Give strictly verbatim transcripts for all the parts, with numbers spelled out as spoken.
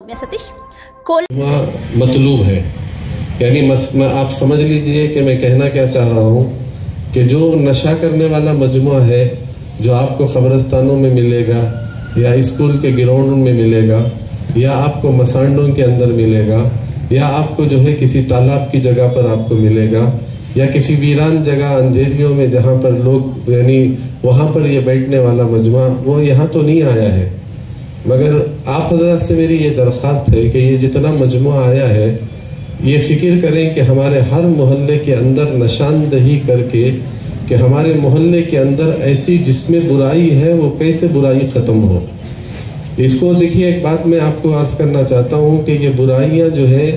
मैं सतीश कोल मतलूब है, यानी आप समझ लीजिए कि मैं कहना क्या चाह रहा हूँ कि जो नशा करने वाला मजमुआ है जो आपको ख़बरस्तानों में मिलेगा या स्कूल के ग्राउंड में मिलेगा या आपको मसांडों के अंदर मिलेगा या आपको जो है किसी तालाब की जगह पर आपको मिलेगा या किसी वीरान जगह अंधेरियों में जहाँ पर लोग यानी वहाँ पर ये बैठने वाला मजमुआ, वो यहाँ तो नहीं आया है। मगर आप हज़रात से मेरी ये दरख्वास्त है कि ये जितना मजमुआ आया है ये फ़िक्र करें कि हमारे हर मोहल्ले के अंदर निशानदही करके कि हमारे मोहल्ले के अंदर ऐसी जिसमें बुराई है वो कैसे बुराई ख़त्म हो। इसको देखिए, एक बात मैं आपको अर्ज़ करना चाहता हूँ कि ये बुराइयाँ जो है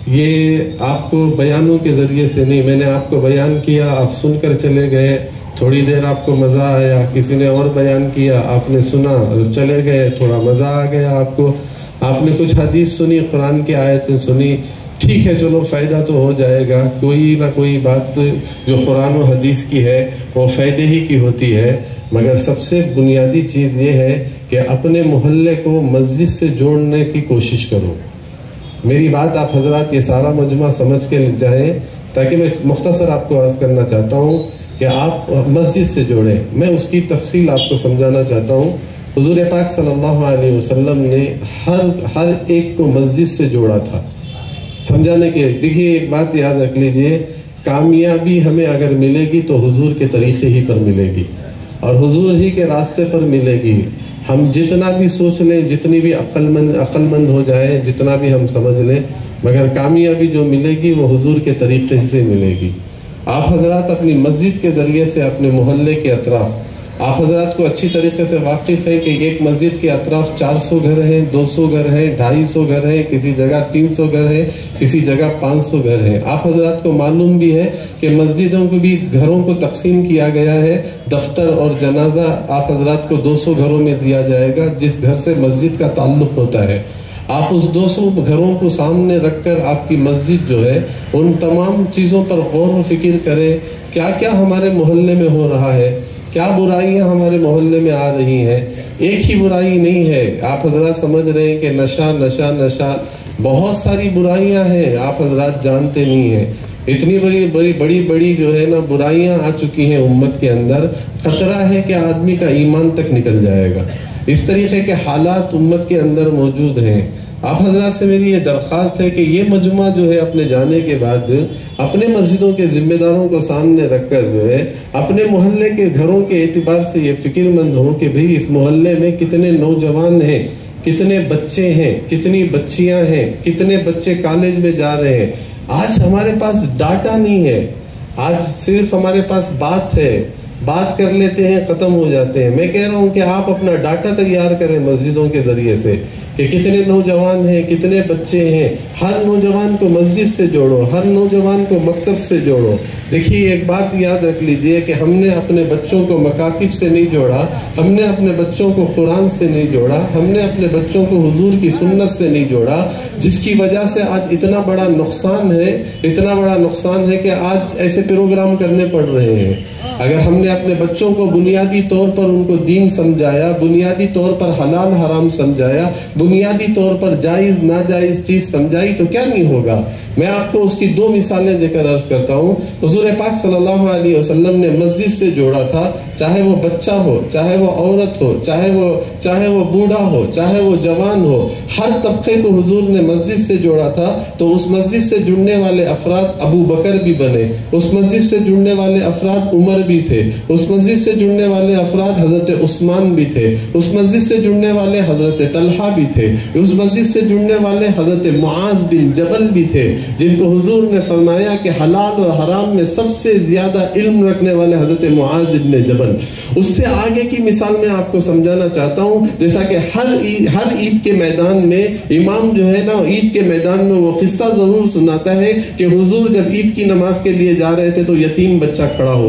ये आपको बयानों के ज़रिए से नहीं, मैंने आपको बयान किया, आप सुनकर चले गए, थोड़ी देर आपको मज़ा आया, किसी ने और बयान किया, आपने सुना और चले गए, थोड़ा मज़ा आ गया आपको, आपने कुछ हदीस सुनी, कुरान की आयतें सुनी, ठीक है चलो फ़ायदा तो हो जाएगा, कोई ना कोई बात जो कुरान और हदीस की है वो फ़ायदे ही की होती है। मगर सबसे बुनियादी चीज़ ये है कि अपने मोहल्ले को मस्जिद से जोड़ने की कोशिश करो। मेरी बात आप हजरात ये सारा मजमा समझ के जाएं, ताकि मैं मुख्तसर आपको अर्ज़ करना चाहता हूँ कि आप मस्जिद से जोड़ें। मैं उसकी तफसील आपको समझाना चाहता हूँ। हुज़ूर पाक सल्लल्लाहु अलैहि वसल्लम ने हर हर एक को मस्जिद से जोड़ा था समझाने के। देखिए एक बात याद रख लीजिए, कामयाबी हमें अगर मिलेगी तो हुजूर के तरीक़े ही पर मिलेगी और हुजूर ही के रास्ते पर मिलेगी। हम जितना भी सोच लें, जितनी भी अक्लमंद अक्लमंद हो जाए, जितना भी हम समझ लें, मगर कामयाबी जो मिलेगी वो हुजूर के तरीक़े से मिलेगी। आप हजरात अपनी मस्जिद के ज़रिए से अपने मोहल्ले के अतराफ़, आप हजरात को अच्छी तरीके से वाकिफ़ है कि एक मस्जिद के अतराफ़ चार सौ घर हैं, दो सौ घर हैं, ढाई सौ घर हैं, किसी जगह तीन सौ घर हैं, किसी जगह पाँच सौ घर हैं। आप हजरात को मालूम भी है कि मस्जिदों को भी घरों को तकसीम किया गया है। दफ्तर और जनाजा आप हजरात को दो सौ घरों में दिया जाएगा जिस घर से मस्जिद का ताल्लुक़ होता है। आप उस दो सौ घरों को सामने रखकर आपकी मस्जिद जो है उन तमाम चीज़ों पर गौर व फिक्र करें, क्या क्या हमारे मोहल्ले में हो रहा है, क्या बुराइयां हमारे मोहल्ले में आ रही हैं। एक ही बुराई नहीं है, आप हजरात समझ रहे हैं कि नशा नशा नशा, बहुत सारी बुराइयां हैं, आप हजरात जानते नहीं हैं। इतनी बड़ी बड़ी बड़ी बड़ी जो है ना बुराइयां आ चुकी हैं उम्मत के अंदर, खतरा है कि आदमी का ईमान तक निकल जाएगा। इस तरीके के हालात उम्मत के अंदर मौजूद हैं। आप हजरात से मेरी ये दरख्वास्त है कि ये मजमा जो है अपने जाने के बाद अपने मस्जिदों के जिम्मेदारों को सामने रखकर जो है अपने मोहल्ले के घरों के एतबार से ये फिक्रमंद हो कि भाई इस मोहल्ले में कितने नौजवान हैं, कितने बच्चे हैं, कितनी बच्चियां हैं, कितने बच्चे कॉलेज में जा रहे हैं। आज हमारे पास डाटा नहीं है, आज सिर्फ हमारे पास बात है, बात कर लेते हैं, ख़त्म हो जाते हैं। मैं कह रहा हूँ कि आप अपना डाटा तैयार करें मस्जिदों के ज़रिए से कि कितने नौजवान हैं, कितने बच्चे हैं। हर नौजवान को मस्जिद से जोड़ो, हर नौजवान को मकतब से जोड़ो। देखिए एक बात याद रख लीजिए कि हमने अपने बच्चों को मकातिब से नहीं जोड़ा, हमने अपने बच्चों को कुरान से नहीं जोड़ा, हमने अपने बच्चों को हुजूर की सुन्नत से नहीं जोड़ा, जिसकी वजह से आज इतना बड़ा नुकसान है, इतना बड़ा नुकसान है कि आज ऐसे प्रोग्राम करने पड़ रहे हैं। अगर हमने अपने बच्चों को बुनियादी तौर पर उनको दीन समझाया, बुनियादी तौर पर हलाल हराम समझाया, बुनियादी तौर पर जायज़ नाजायज़ चीज़ समझाई तो क्या नहीं होगा। मैं आपको उसकी दो मिसालें देकर अर्ज करता हूँ। हुजूर पाक सल्लल्लाहु अलैहि वसल्लम ने मस्जिद से जोड़ा था, चाहे वो बच्चा हो, चाहे वो औरत हो, चाहे वो चाहे वो बूढ़ा हो, चाहे वो जवान हो, हर तबके को हुजूर ने मस्जिद से जोड़ा था। तो उस मस्जिद से जुड़ने वाले अफराद अबू बकर भी बने, उस मस्जिद से जुड़ने वाले अफराद उमर भी थे, उस मस्जिद से जुड़ने वाले अफराद हजरत उस्मान भी थे, उस मस्जिद से जुड़ने वाले हजरत तलहा भी थे, उस मस्जिद से जुड़ने वाले हजरत मुआज बिन जबल भी थे, जिनको हुजूर ने फरमाया कि हलाल और हराम में सबसे ज्यादा इल्म रखने वाले हजरत मुआज इब्न जबल। उससे आगे की मिसाल मैं आपको समझाना चाहता हूँ। जैसा कि हर ईद हर ईद के मैदान में इमाम जो है ना, ईद के मैदान में वो किस्सा जरूर सुनाता है कि हुजूर जब ईद की नमाज के लिए जा रहे थे तो यतीम बच्चा खड़ा हुआ था।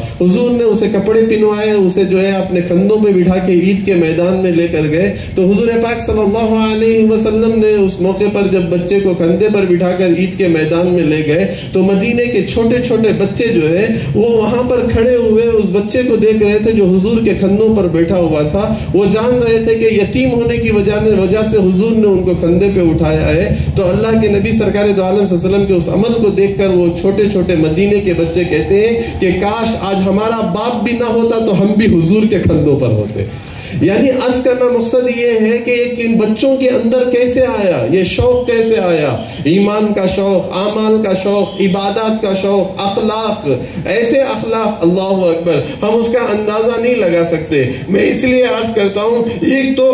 हुजूर ने उसे कपड़े पिनवाए, उसे जो है अपने कंधों पे बिठा के ईद के मैदान में लेकर गए। तो हुजूर पाक सल्लल्लाहु अलैहि वसल्लम ने उस मौके पर जब बच्चे को कंधे पर बिठाकर ईद के मैदान में ले गए तो मदीने के छोटे छोटे बच्चे जो है वो वहां पर खड़े हुए उस बच्चे को देख रहे थे जो हुजूर के कंधों पर बैठा हुआ था। वो जान रहे थे कि यतीम होने की वजह वजह से हुजूर ने उनको कंधे पे उठाया है। तो अल्लाह के नबी सरकार दो आलम सल्लल्लाहु अलैहि वसल्लम के उस अमल को देखकर वो छोटे छोटे मदीने के बच्चे कहते हैं कि काश आज हमारा बाप भी ना होता तो हम भी हुजूर के कंधों पर होते। यानी अर्ज करना मकसद ये है कि एक इन बच्चों के अंदर कैसे आया, ये शौक कैसे आया, ईमान का शौक, आमाल का शौक, इबादत का शौक, अखलाक, ऐसे अखलाक, अल्लाहु अकबर, हम उसका अंदाजा नहीं लगा सकते। मैं इसलिए अर्ज करता हूँ, एक तो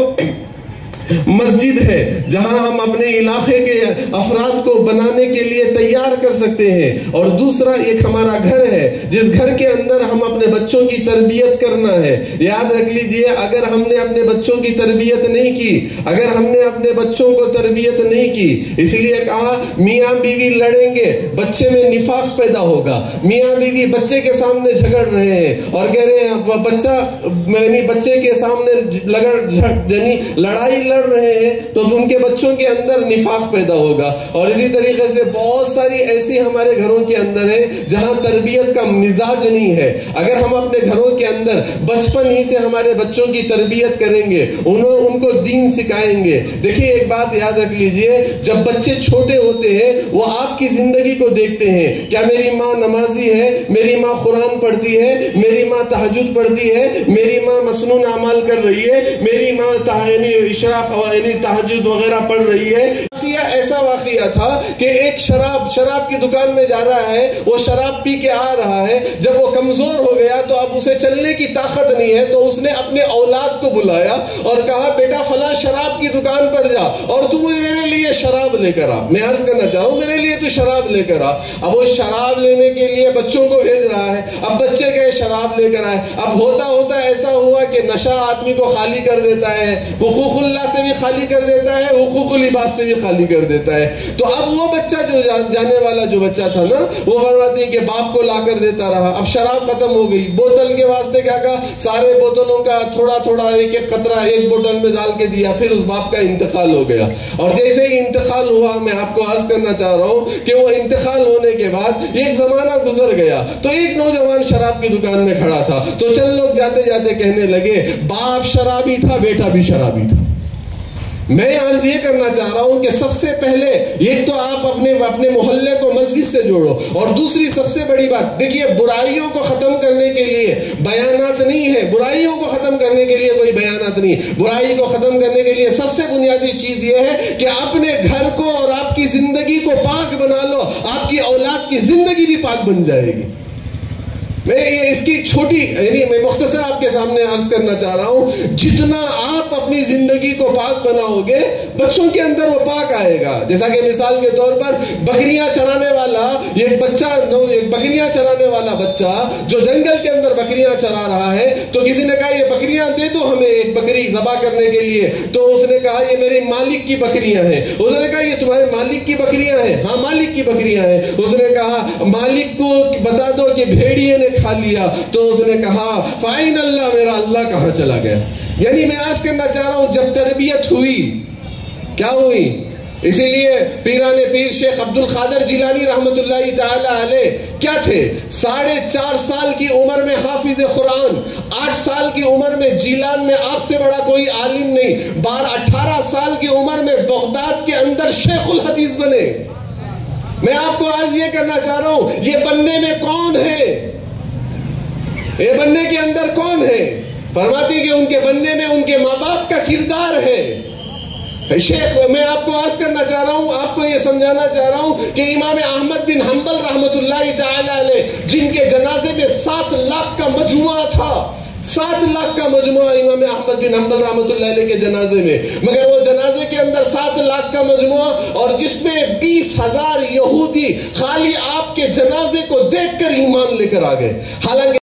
मस्जिद है जहां हम अपने इलाके के अफराद को बनाने के लिए तैयार कर सकते हैं, और दूसरा एक हमारा घर है जिस घर के अंदर हम अपने बच्चों की तरबियत करना है। याद रख लीजिए, अगर हमने अपने बच्चों की तरबियत नहीं की, अगर हमने अपने बच्चों को तरबियत नहीं की, इसीलिए कहा मियाँ बीवी लड़ेंगे, बच्चे में निफाक पैदा होगा। मियाँ बीवी बच्चे के सामने झगड़ रहे हैं और कह रहे हैं बच्चा यानी बच्चे के सामने लगड़ यानी लड़ाई लड़ रहे हैं, तो उनके बच्चों के अंदर निफाक पैदा होगा। और इसी तरीके से बहुत सारी ऐसी हमारे घरों के अंदर है जहां तरबियत का मिजाज नहीं है। अगर हम अपने घरों के अंदर बचपन ही से हमारे बच्चों की तरबियत करेंगे, उन्हों उनको दीन सिखाएंगे। देखिए एक बात याद रख लीजिए, जब बच्चे छोटे होते हैं वो आपकी जिंदगी को देखते हैं, क्या मेरी माँ नमाजी है, मेरी माँ कुरान पढ़ती है, मेरी माँ तहज्जुद पढ़ती है, मेरी माँ मसनून अमाल कर रही है, मेरी माँ इशराक तहज्जुद वगैरह पढ़ रही है। ऐसा वाकया था कि एक शराब शराब की दुकान में जा रहा है, वो शराब पी के आ रहा है, जब वो कमजोर हो गया तो अब उसे चलने की ताकत नहीं है, तो उसने अपने औलाद को बुलाया और कहा बेटा फला शराब की दुकान पर जा और तू मेरे लिए शराब लेकर आ। मैं अर्ज करना चाह रहा हूं मेरे लिए तू शराब लेकर आ। अब वो शराब लेने के लिए बच्चों को भेज रहा है, अब बच्चे गए शराब लेकर आए। अब होता होता ऐसा हुआ कि नशा आदमी को खाली कर देता है, हुकूकुल्लाह से भी खाली कर देता है, हुकूकुल लिबास से भी खाली कर देता है। तो अब वो बच्चा जो जा, जाने वाला जो बच्चा था ना, वो फरमाते हैं कि बाप को ला कर देता रहा। अब शराब खत्म हो गई, बोतल के वास्ते क्या कहा, सारे बोतलों का थोड़ा थोड़ा एक एक कतरा एक बोतल में डाल के दिया, फिर उस बाप का इंतकाल हो गया। और जैसे ही इंतकाल हुआ, मैं आपको अर्ज करना चाह रहा हूं कि वो इंतकाल होने के बाद एक जमाना गुजर गया, तो एक नौजवान शराब की दुकान में खड़ा था, तो चल लोग जाते जाते कहने लगे बाप शराबी था, बेटा भी शराबी था। मैं अर्ज ये करना चाह रहा हूं कि सबसे पहले एक तो आप अपने अपने मोहल्ले को मस्जिद से जोड़ो, और दूसरी सबसे बड़ी बात देखिए, बुराइयों को खत्म करने के लिए बयानात नहीं है, बुराइयों को खत्म करने के लिए कोई बयानात नहीं, बुराई को खत्म करने के लिए सबसे बुनियादी चीज ये है कि अपने घर को और आपकी जिंदगी को पाक बना लो, आपकी औलाद की जिंदगी भी पाक बन जाएगी। मैं ये इसकी छोटी यानी मैं मुख्तसर आपके सामने अर्ज करना चाह रहा हूं, जितना आप अपनी जिंदगी को पाक बनाओगे बच्चों के अंदर वो पाक आएगा। जैसा कि मिसाल के तौर पर बकरियां चराने वाला एक बच्चा एक बकरियां चराने वाला बच्चा जो जंगल के अंदर बकरियां चरा रहा है, तो किसी ने कहा ये बकरियां दे दो हमें एक बकरी ज़बा करने के लिए, तो उसने कहा ये मेरे मालिक की बकरियां हैं। उसने कहा ये तुम्हारे मालिक की बकरियां हैं? हाँ मालिक की बकरियां हैं। उसने कहा मालिक को बता दो कि भेड़िए ने खा लिया, तो उसने कहा फाइन अल्लाह, मेरा अल्लाह कहां चला गया। यानी मैं आज करना चाह रहा हूं, जब तरबियत हुई क्या हुई, इसीलिए पीराने पीर शेख अब्दुल कादिर जिलानी रहमतुल्लाहि ताला अलैह क्या थे, साढ़े चार साल की उम्र में हाफिज कुरान, आठ साल की उम्र में जीलान में आपसे बड़ा कोई आलिम नहीं, बारह अठारह साल की उम्र में बगदाद के अंदर शेखुल हदीस बने। मैं आपको अर्ज ये करना चाह रहा हूं, ये बनने में कौन है, ये बनने के अंदर कौन है? फरमाती कि उनके बनने में उनके माँ बाप का किरदार है। शेख मैं आपको अर्ज करना चाह रहा हूं, आपको ये समझाना चाह रहा हूं कि इमाम अहमद बिन हंबल रहमतुल्लाहि ताला अलैह, जिनके जनाजे में सात लाख का मजमुआ था, सात लाख का मजमुआ इमाम अहमद बिन हंबल रहमतुल्लाहि अलैह के जनाजे में, मगर वो जनाजे के अंदर सात लाख का मजमुआ और जिसमें बीस हजार यहूदी खाली आपके जनाजे को देखकर ईमान लेकर आ गए। हालांकि